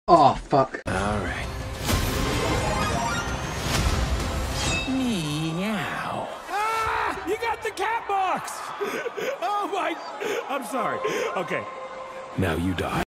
Oh, fuck. Alright. Meow. Ah! You got the cat box! Oh my... I'm sorry. Okay. Now you die.